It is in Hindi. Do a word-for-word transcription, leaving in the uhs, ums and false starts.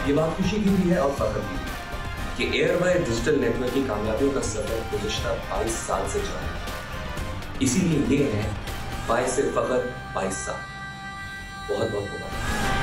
ये बात खुशी की भी है और फख्र की भी कि एयरवाई डिजिटल नेटवर्क की कामयाबियों का सफर गुज़िश्ता बाईस साल से जारी है। इसीलिए ये है बाईस से फख्र बाईस साल। बहुत बहुत मुबारक।